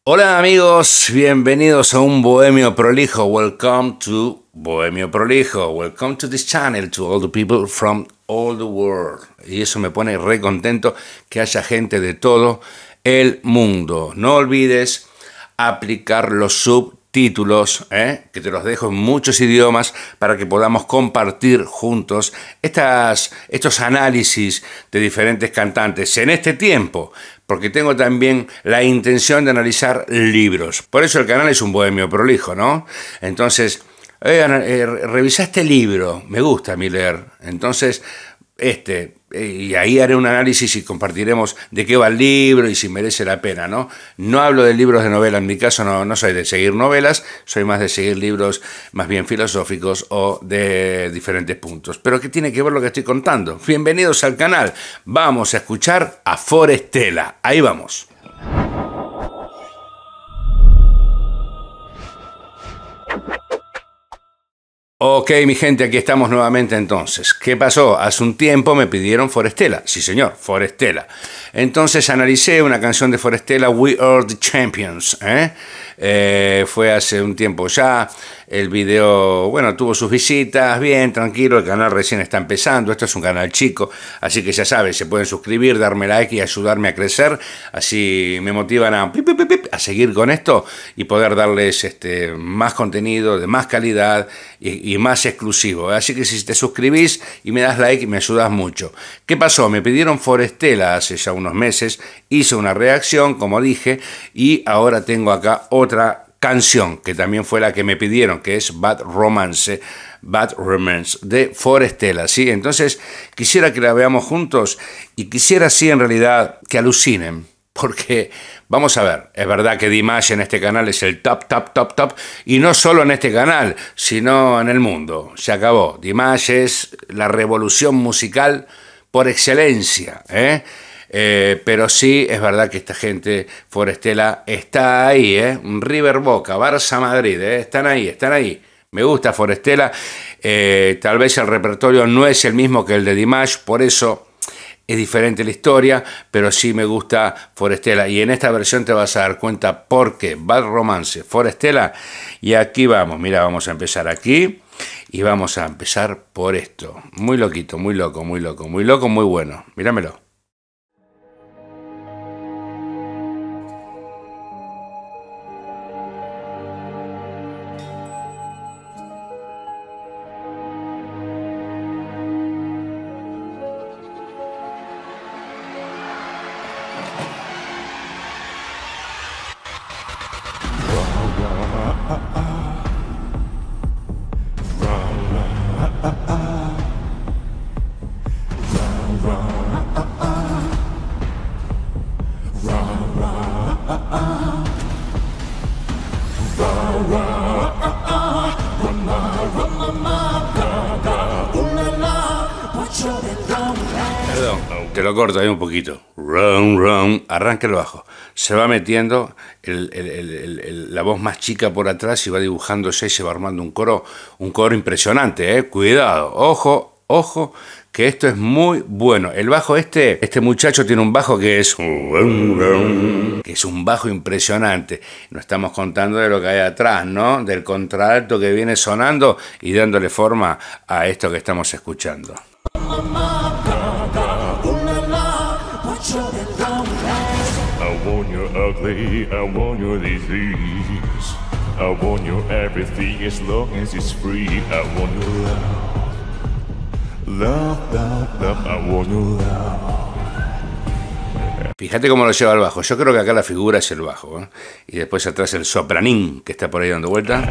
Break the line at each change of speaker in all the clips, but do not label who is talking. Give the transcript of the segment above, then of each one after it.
Hola amigos, bienvenidos a un Bohemio Prolijo. Welcome to Bohemio Prolijo. Welcome to this channel to all the people from all the world. Y eso me pone re contento que haya gente de todo el mundo. No olvides aplicar los subtítulos, que te los dejo en muchos idiomas para que podamos compartir juntos estos análisis de diferentes cantantes en este tiempo. Porque tengo también la intención de analizar libros. Por eso el canal es un Bohemio Prolijo, ¿no? Entonces, revisá este libro, me gusta a mí leer. Entonces, y ahí haré un análisis y compartiremos de qué va el libro y si merece la pena, ¿no? No hablo de libros de novela, en mi caso no soy de seguir novelas, soy más de seguir libros más bien filosóficos o de diferentes puntos. Pero ¿qué tiene que ver lo que estoy contando? Bienvenidos al canal, vamos a escuchar a Forestella, ahí vamos. Ok, mi gente, aquí estamos nuevamente entonces. ¿Qué pasó? Hace un tiempo me pidieron Forestella. Sí, señor, Forestella. Entonces analicé una canción de Forestella, We Are the Champions. Fue hace un tiempo ya. El video, bueno, tuvo sus visitas, bien, tranquilo. El canal recién está empezando. Esto es un canal chico, así que ya saben, se pueden suscribir, darme like y ayudarme a crecer. Así me motivan a seguir con esto y poder darles más contenido de más calidad y más exclusivo. Así que si te suscribís y me das like, me ayudas mucho. ¿Qué pasó? Me pidieron Forestella hace ya unos meses, hice una reacción, como dije, y ahora tengo acá otra canción que también fue la que me pidieron, que es Bad Romance de Forestella, ¿sí? Entonces quisiera que la veamos juntos y quisiera sí en realidad que alucinen, porque vamos a ver, es verdad que Dimash en este canal es el top, y no solo en este canal, sino en el mundo. Se acabó. Dimash es la revolución musical por excelencia, pero sí es verdad que esta gente, Forestella, está ahí, River Boca, Barça Madrid, están ahí. Me gusta Forestella, tal vez el repertorio no es el mismo que el de Dimash, por eso es diferente la historia, pero sí me gusta Forestella. Y en esta versión te vas a dar cuenta por qué. Bad Romance, Forestella. Y aquí vamos, mira, vamos a empezar aquí. Y vamos a empezar por esto. Muy loquito, muy loco, muy bueno. Míramelo. Perdón, te lo corto ahí un poquito. Arranca el bajo. Se va metiendo la voz más chica por atrás y va dibujándose y se va armando un coro impresionante, Cuidado, ojo, que esto es muy bueno. El bajo este muchacho tiene un bajo que es un bajo impresionante. No estamos contando de lo que hay atrás, ¿no? Del contralto que viene sonando y dándole forma a esto que estamos escuchando.
I want your ugly, I want your disease. I want your everything as long as it's free. I want your love, I want your love.
Fíjate cómo lo lleva el bajo. Yo creo que acá la figura es el bajo, Y después atrás el sopranín que está por ahí dando vuelta.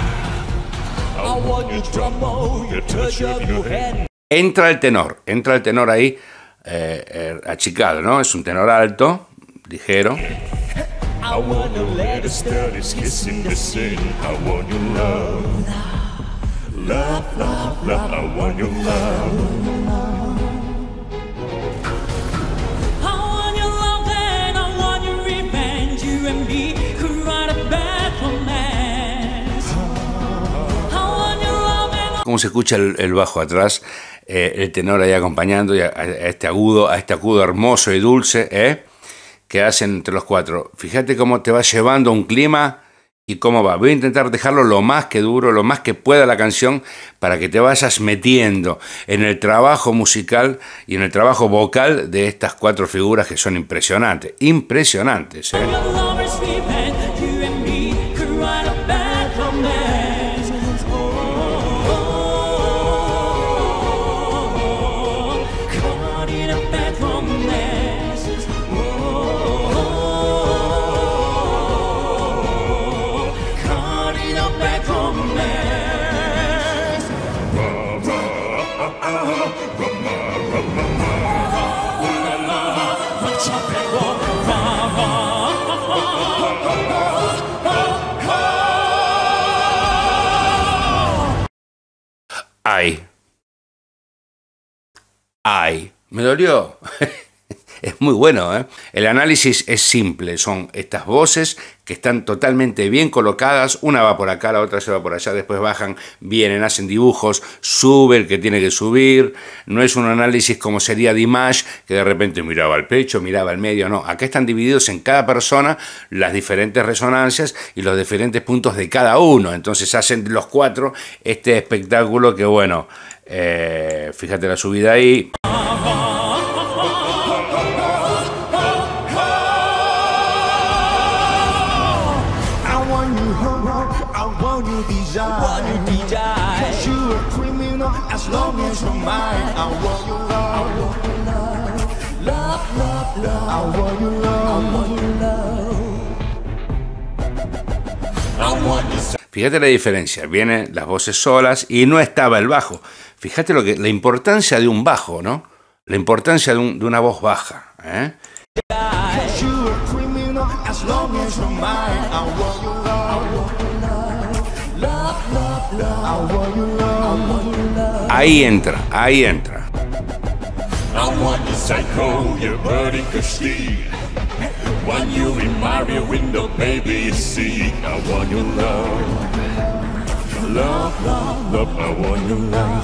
Entra el tenor ahí achicado, ¿no? Es un tenor alto, ligero.
I want your letters, studies, kissing the sin. I want your love. Love, I want your love.
I want your love and I want your revenge. You and me could write a bad romance. I want your love and
Cómo se escucha el bajo atrás, el tenor ahí acompañando y a este agudo hermoso y dulce, que hacen entre los cuatro. Fíjate cómo te va llevando un clima y cómo va. Voy a intentar dejarlo lo más que duro, lo más que pueda la canción, para que te vayas metiendo en el trabajo musical y en el trabajo vocal de estas cuatro figuras que son impresionantes. Impresionantes, ¿eh?
Your lover's revenge, you and me could write a bad romance. Caught in a bad romance. Caught in a bad romance.
Ay. Ay. Me dolió. Es muy bueno, ¿eh? El análisis es simple, son estas voces que están totalmente bien colocadas, una va por acá, la otra se va por allá, después bajan, vienen, hacen dibujos, sube el que tiene que subir, no es un análisis como sería Dimash, que de repente miraba al pecho, miraba al medio, no, acá están divididos en cada persona las diferentes resonancias y los diferentes puntos de cada uno, entonces hacen los cuatro este espectáculo que bueno, fíjate la subida ahí.
As long as you're mine, I want your love. Love, love, love. I want your love. I want your love. I want your...
Fíjate la diferencia, vienen las voces solas y no estaba el bajo. Fíjate la importancia de un bajo, ¿no? La importancia de una voz baja, ¿eh?
As long as you're mine, I want your love. Love, love, love. I want your love.
Ahí entra, ahí entra.
I want the psycho, your body could see. When you in my rear window, baby, you see. I want your love. Love, love, love, I want your love.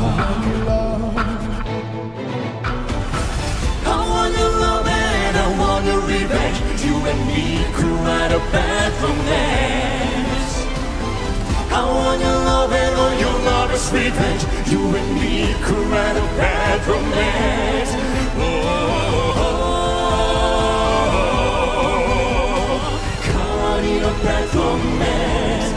I want your love and I want your revenge. You and me could write a bad romance. I want your love and all your lover's revenge. You and me could write a bad romance. Caught in a bad romance.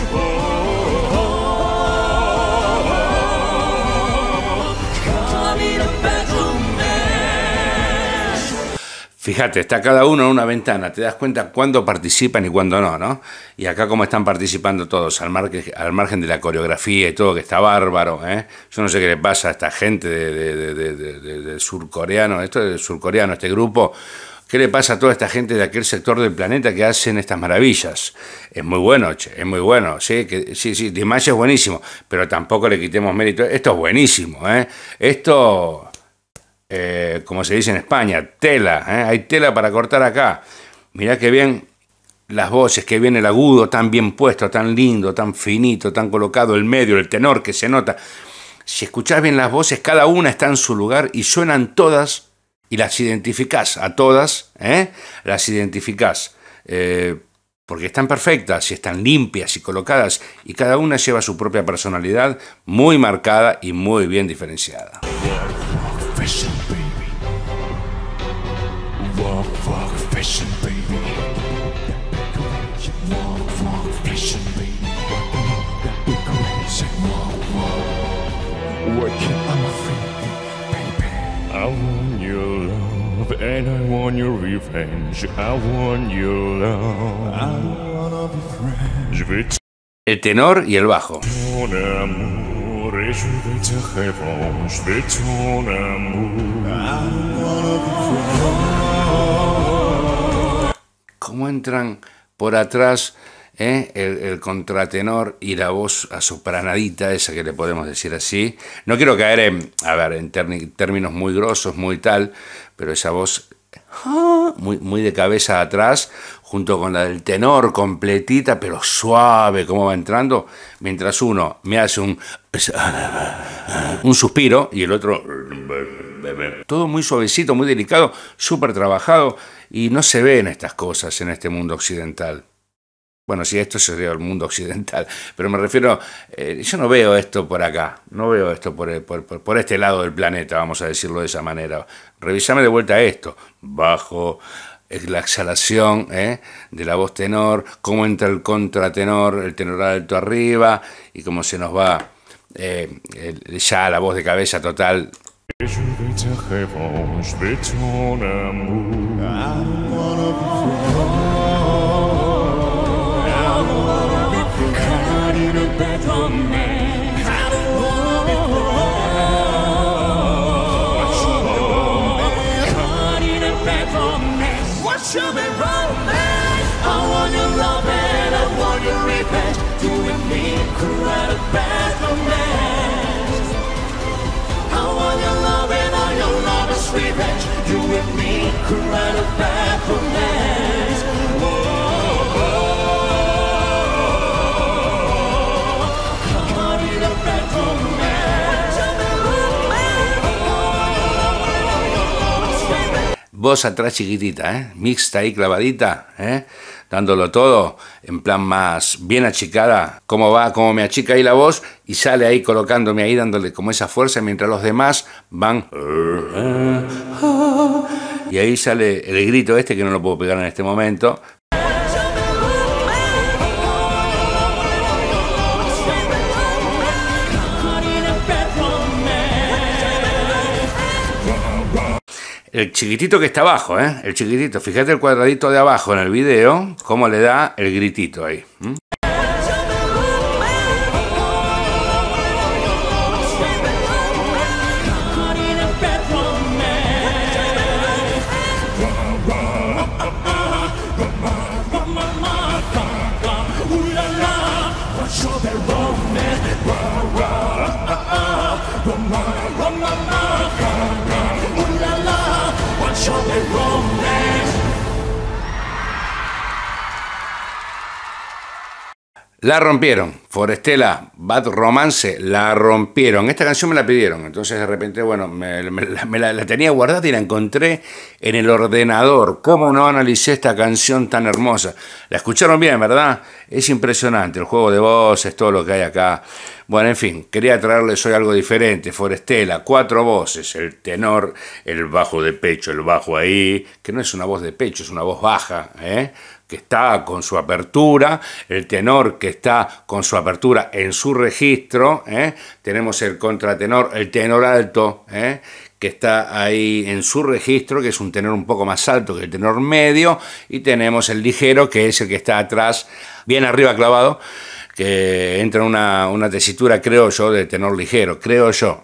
Caught in a bad romance.
Fíjate, está cada uno en una ventana, te das cuenta cuándo participan y cuándo no, ¿no? Y acá cómo están participando todos, al margen de la coreografía y todo, que está bárbaro, ¿eh? Yo no sé qué le pasa a esta gente de surcoreano, este grupo, ¿qué le pasa a toda esta gente de aquel sector del planeta que hacen estas maravillas? Es muy bueno, che, es muy bueno, sí, sí, Dimash es buenísimo, pero tampoco le quitemos mérito, esto es buenísimo, ¿eh? Esto... como se dice en España, tela, hay tela para cortar acá. Mirá que bien las voces, que bien el agudo, tan bien puesto, tan lindo, tan finito, tan colocado, el medio, el tenor que se nota. Si escuchás bien las voces, cada una está en su lugar y suenan todas y las identificás a todas, las identificás porque están perfectas y están limpias y colocadas y cada una lleva su propia personalidad muy marcada y muy bien diferenciada.
Fashion, baby. Walk, walk, fashion, baby. Walk, walk, fashion, baby. Walk, walk. Working on my feet, baby. I want your love and I want your revenge. I want your love. I wanna be friends.
El tenor y el bajo.
Ton amour et je vais te répondre, je vais ton amour.
¿Cómo entran por atrás el contratenor y la voz asopranadita, esa que le podemos decir así? No quiero caer en términos muy grosos, muy tal, pero esa voz muy de cabeza atrás, junto con la del tenor completita, pero suave, como va entrando, mientras uno me hace un suspiro y el otro baby. Todo muy suavecito, muy delicado, súper trabajado, y no se ven estas cosas en este mundo occidental. Bueno, sí, esto sería el mundo occidental, pero me refiero, yo no veo esto por acá, no veo esto por este lado del planeta, vamos a decirlo de esa manera. Revisame de vuelta esto, bajo, la exhalación de la voz tenor, cómo entra el contratenor, el tenor alto arriba, y cómo se nos va ya la voz de cabeza total.
Show me romance. I want your love and I want your revenge. You and me could write a bad romance. I want your love and all your love is revenge. You and me could write a bad romance. Whoa, caught in a bad romance. Show me romance.
Voz atrás chiquitita, mixta ahí clavadita, dándolo todo en plan más bien achicada, cómo va, cómo me achica ahí la voz y sale ahí colocándome ahí, dándole como esa fuerza, mientras los demás van y ahí sale el grito este que no lo puedo pegar en este momento. El chiquitito que está abajo, el chiquitito, fíjate el cuadradito de abajo en el video, cómo le da el gritito ahí. La rompieron, Forestella, Bad Romance, la rompieron. Esta canción me la pidieron, entonces de repente, bueno, la tenía guardada y la encontré en el ordenador. ¿Cómo no analicé esta canción tan hermosa? La escucharon bien, ¿verdad? Es impresionante, el juego de voces, todo lo que hay acá. Bueno, en fin, quería traerles hoy algo diferente. Forestella, 4 voces, el tenor, el bajo de pecho, el bajo ahí, que no es una voz de pecho, es una voz baja, que está con su apertura, el tenor que está con su apertura en su registro, tenemos el contratenor, el tenor alto, que está ahí en su registro, que es un tenor un poco más alto que el tenor medio, y tenemos el ligero, que es el que está atrás, bien arriba clavado, que entra una tesitura, creo yo, de tenor ligero, creo yo,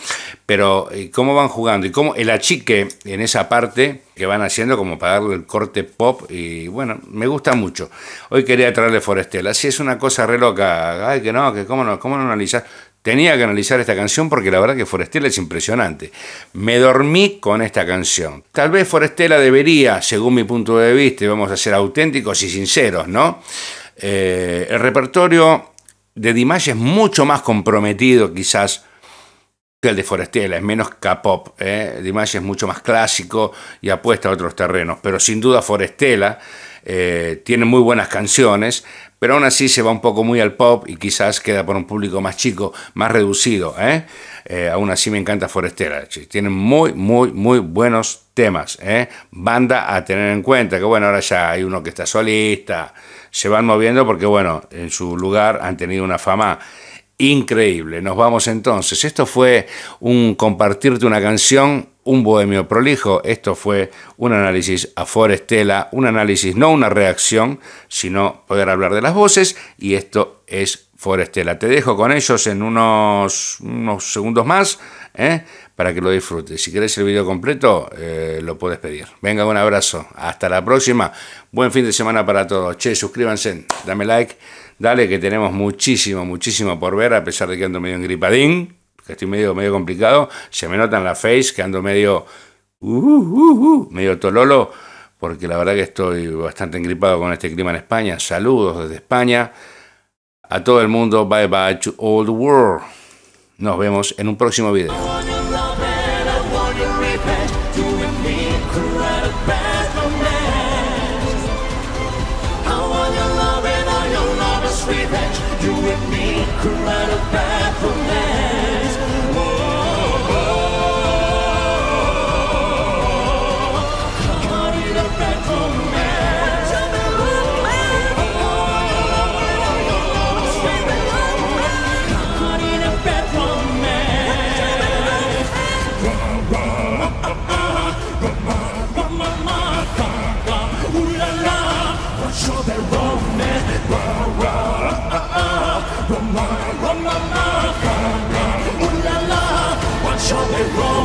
pero cómo van jugando y cómo el achique en esa parte que van haciendo como para darle el corte pop, y bueno, me gusta mucho. Hoy quería traerle Forestella, si es una cosa re loca, ay que no, que cómo no analizar. Tenía que analizar esta canción porque la verdad que Forestella es impresionante. Me dormí con esta canción. Tal vez Forestella debería, según mi punto de vista, y vamos a ser auténticos y sinceros, ¿no? El repertorio de Dimash es mucho más comprometido quizás que el de Forestella, es menos K-pop, Dimash es mucho más clásico y apuesta a otros terrenos, pero sin duda Forestella tiene muy buenas canciones, pero aún así se va un poco muy al pop y quizás queda por un público más chico, más reducido, aún así me encanta Forestella, tienen muy buenos temas, banda a tener en cuenta, que bueno, ahora ya hay uno que está solista, se van moviendo porque bueno, en su lugar han tenido una fama increíble. Nos vamos entonces, esto fue un compartirte una canción, un bohemio prolijo, esto fue un análisis a Forestella, un análisis, no una reacción, sino poder hablar de las voces, y esto es Forestella. Te dejo con ellos en unos segundos más, para que lo disfrutes. Si querés el video completo, lo puedes pedir. Venga, un abrazo, hasta la próxima, buen fin de semana para todos. Che, suscríbanse, dame like, dale que tenemos muchísimo por ver, a pesar de que ando medio engripadín, que estoy medio complicado, se me nota en la face que ando medio tololo, porque la verdad que estoy bastante engripado con este clima en España. Saludos desde España a todo el mundo, bye bye to all the world. Nos vemos en un próximo video.
revenge. You and me could write a bad romance. Caught in a bad romance. Caught in a bad romance. Ooh la la, what's your bad romance? Ooh la la, what's your bad romance?